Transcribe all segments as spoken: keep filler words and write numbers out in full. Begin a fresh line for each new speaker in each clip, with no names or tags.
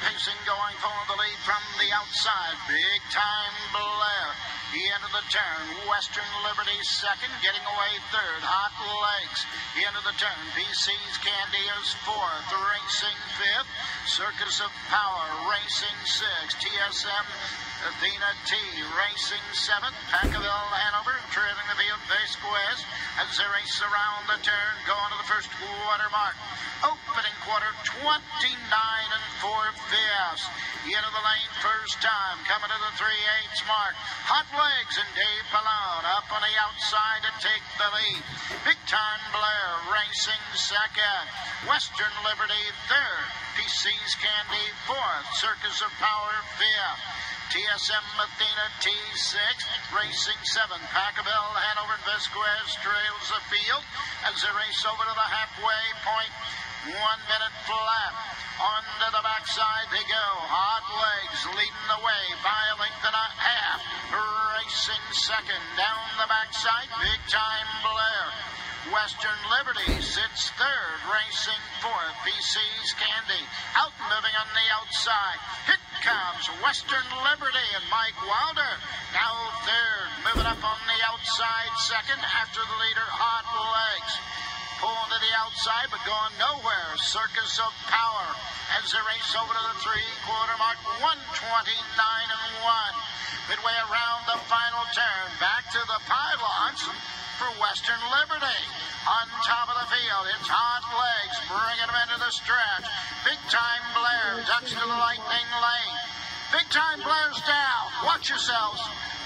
pacing, going for the lead from the outside. Big Time Blair. He entered the turn. Western Liberty second, getting away third. Hot Legs. He entered the turn. P C's Candy is fourth. Racing fifth. Circus of Power racing sixth. T S M Athena T racing seventh. Pacaville Hanover trailing the field. Vasquez as they race around the turn, going to the first quarter mark. Opening quarter, twenty-nine and four fifths. Into the lane first time, coming to the three eighths mark. Hot Legs and Dave Pallone up on the outside to take the lead. Big Time Blair racing second. Western Liberty third. P C's Candy fourth. Circus of Power fifth. T S M Athena T sixth, racing seven. Pacaville, Hanover, and Vasquez trails the field as they race over to the halfway point. One minute flat. Onto the backside they go. Hot Legs leading the way by a length and a half. Racing second. Down the backside, Big Time Blair. Western Liberty sits third, racing fourth. P C's Candy out moving on the outside. Here comes Western Liberty and Mike Wilder. Now third, moving up on the outside second after the leader, Hot Legs. Pulling to the outside but going nowhere. Circus of Power as they race over to the three-quarter mark. one twenty-nine and one. Midway around the final turn, back to the pylons for Western Liberty. On top of the field, it's Hot Legs bringing them into the stretch. Big Time Blair ducks to the lightning lane. Big Time Blair's down. Watch yourselves.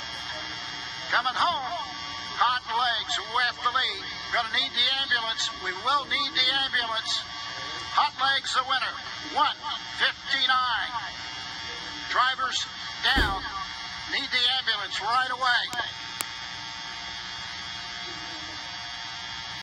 Coming home, Hot Legs with the lead. Gonna need the ambulance. We will need the ambulance. Hot Legs the winner. one fifty-nine. Drivers down. Need the ambulance right away.